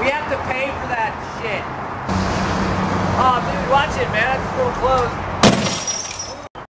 We have to pay for that shit. Oh, dude, watch it, man. It's a little close.